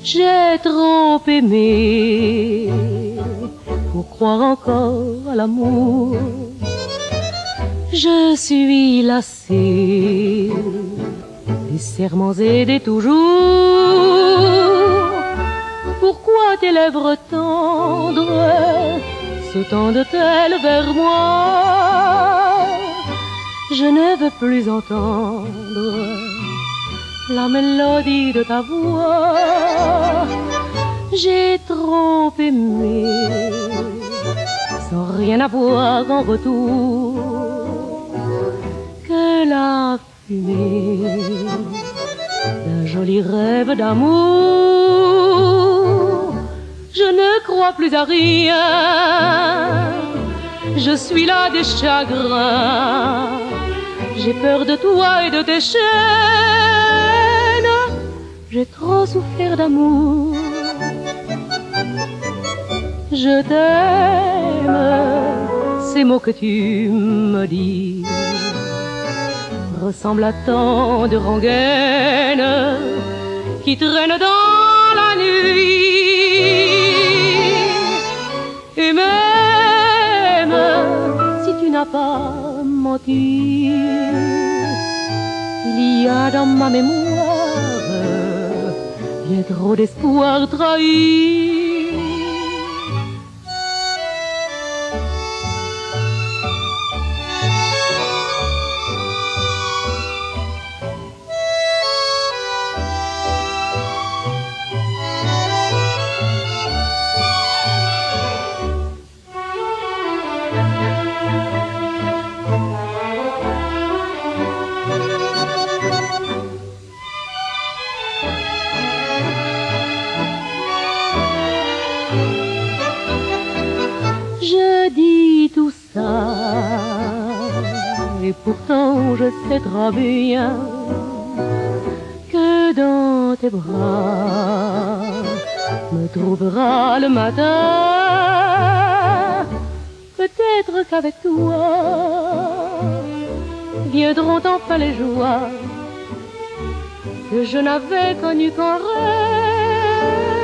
J'ai trop aimé pour croire encore à l'amour. Je suis lassée des serments et des toujours. Pourquoi tes lèvres tendres se tendent-elles vers moi? Je ne veux plus entendre la mélodie de ta voix. J'ai trop aimé sans rien avoir en retour que la fumée d'un joli rêve d'amour. Je ne crois plus à rien, je suis là des chagrins. J'ai peur de toi et de tes chaînes, j'ai trop souffert d'amour. Je t'aime, ces mots que tu me dis ressemblent à tant de rengaines qui traînent dans la nuit. Et même si tu n'as pas menti, il y a dans ma mémoire bien trop d'espoir trahi. Je dis tout ça, et pourtant je sais très bien que dans tes bras me trouvera le matin. Peut-être qu'avec toi viendront enfin les joies que je n'avais connues qu'en rêve.